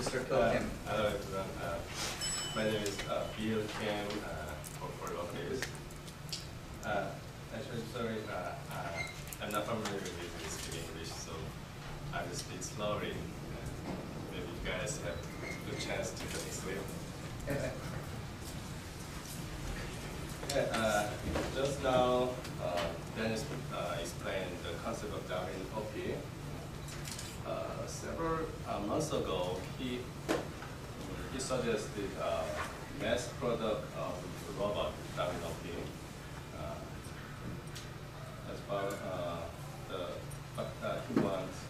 Mr. Phil Kim. Hello everyone. My name is Bill Kim for Lopez. Actually, sorry, I'm not familiar with speaking English, so I will speak slowly. Maybe you guys have a good chance to explain. Just now, Dennis explained the concept of Darwin OP. Several months ago, he suggested mass product of robot Darwin OP. As far he wants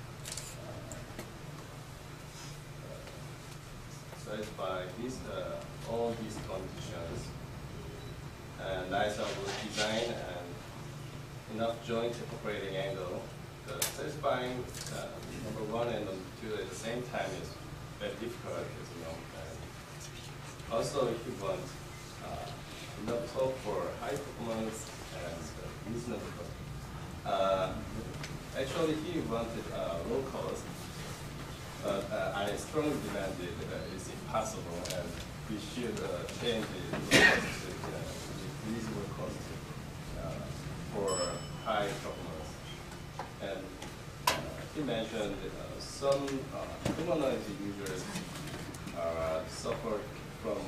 satisfy all these conditions. And nice design and enough joint operating angle. The satisfying number one and number two at the same time is very difficult, as you know. And also, he wants enough torque for high performance and reasonable cost. Actually, he wanted low cost, but I strongly demanded it's impossible, and we should change the low cost to reasonable cost for high performance. And he mentioned some humanoid users suffer from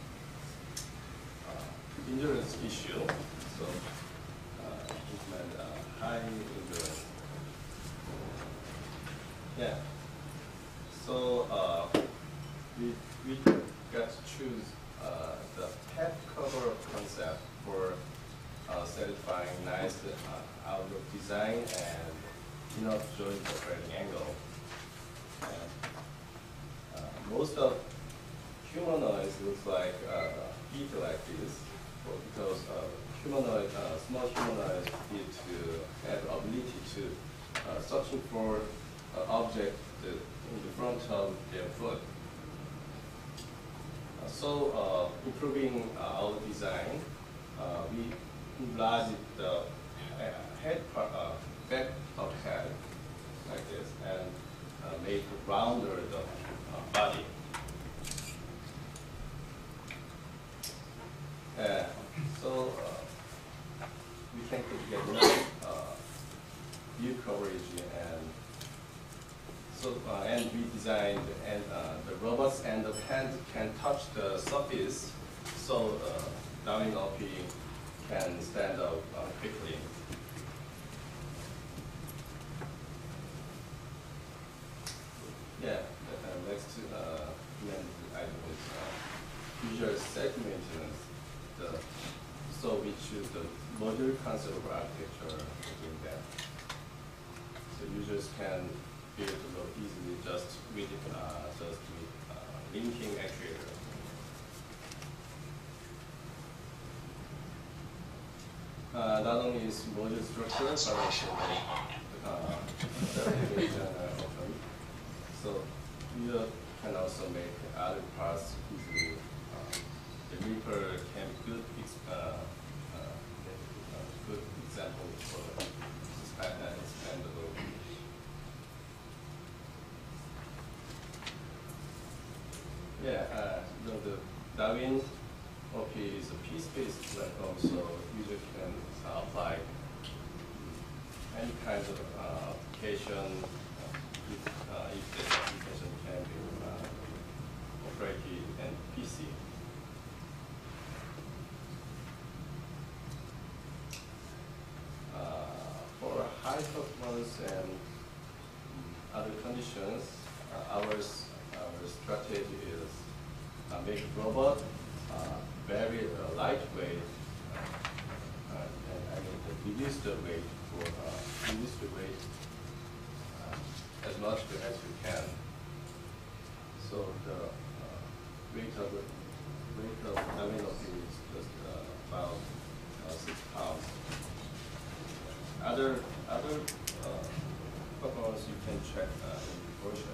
endurance issue, so it meant high endurance. Yeah. So we got to choose the head cover concept for satisfying nice outlook design and enough joint operating angle. And, most of humanoids looks like feet like this, because humanoid, small humanoids need to have ability to searching for object in the front of their foot. So improving our design, we enlarged the head back of head like this and make rounder the body. So we can get enough view coverage, and so and we designed and the robots and the hand can touch the surface, so Darwin OP can stand up quickly. Yeah, next item is user segmentance. So we choose the modular concept of architecture to do that. So users can build easily just with linking actuator. Not only is module structure, but also application open. So user can also make other parts easily. The Reaper can be good example for expandable. Yeah, the Darwin OP is a piece-based platform, so user can apply any kind of application if the application can be operated in PC. For high performance and other conditions, our strategy is make robot very lightweight, and I mean reduce the weight as much as you can. So the weight of Darwin OP is just about 6 pounds. Other performance you can check in the brochure.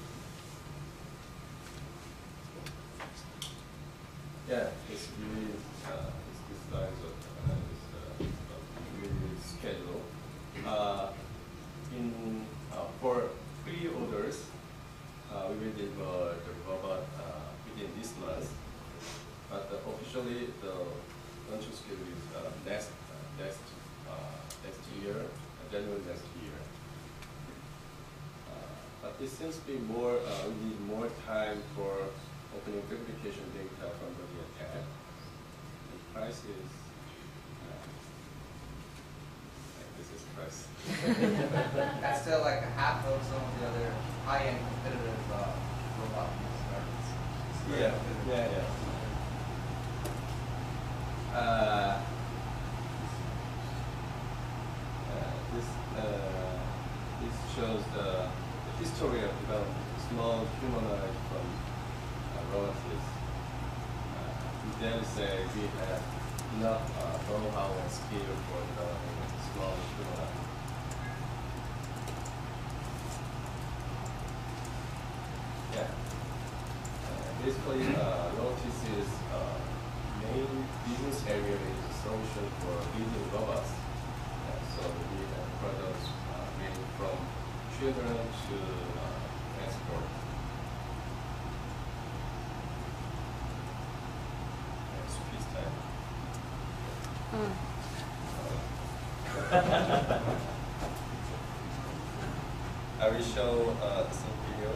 Yeah, it's really this lines of really schedule. For pre-orders, we will deliver the Actually, the launching schedule is next year, January next year. But it seems to be more, we need more time for opening verification data from the attack. The price is, this is price. That's still like a half of some of the other high-end competitive robot startups. Yeah. This shows the history of development small humanoid from robotics. We dare say we have enough know-how and skill for developing small humanoid. Yeah. Basically, robotics' main business area is a solution for building robots. So we have products ranging from children to transport. Speech time. I will show some video.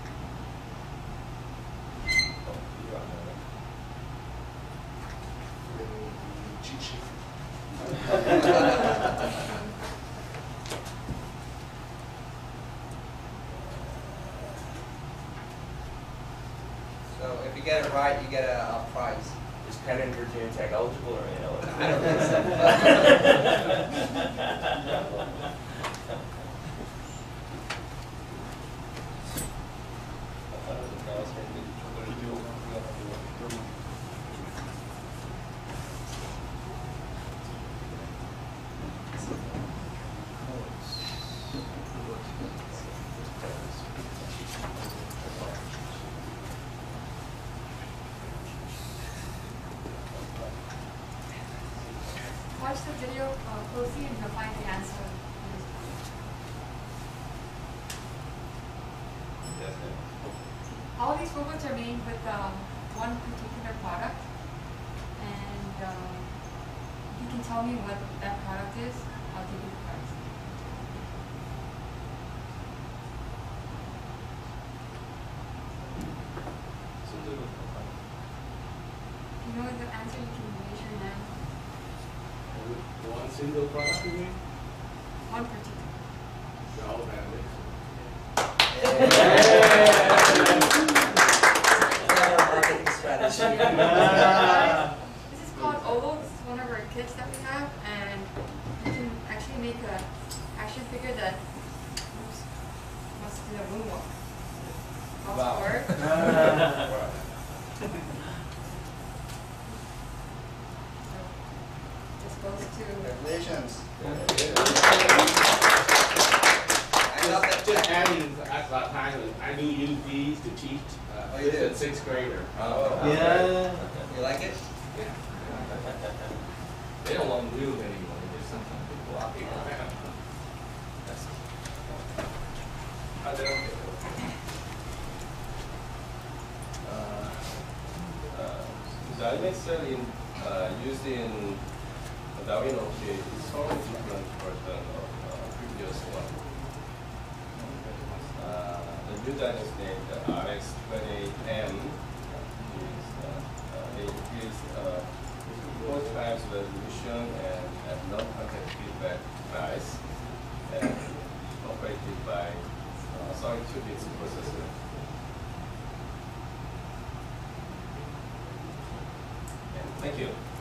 So if you get it right, you get a prize. Is Penn and Virginia Tech eligible or ineligible? I don't think so. Watch the video closely and you'll find the answer. All these robots are made with one particular product, and if you can tell me what that product is, I'll give you the price. If you know the answer, you can raise your hand. One single product you mean? One particular. They're all bandits. Marketing strategy. This is called Ovo. This is one of our kits that we have, and you can actually make a action figure that must do a moonwalk. Wow. Work. This goes to. Congratulations. Just adding, about time, I do use these to teach Oh, you fifth do? and 6th grader. Yeah. You like it? They don't want to move anymore. They just sometimes people walking around. The element cell used in Darwin object is totally different version of previous one. The new dynamic is named RX28M. It gives 4 times resolution and non-contact feedback device, and operated by 32 bits processor. Thank you.